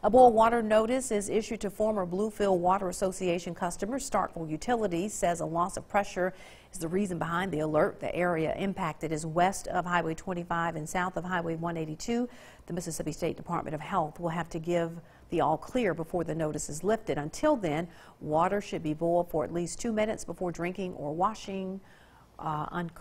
A boil water notice is issued to former Bluefield Water Association customers. Starkville Utilities says a loss of pressure is the reason behind the alert. The area impacted is west of Highway 25 and south of Highway 182. The Mississippi State Department of Health will have to give the all clear before the notice is lifted. Until then, water should be boiled for at least 2 minutes before drinking or washing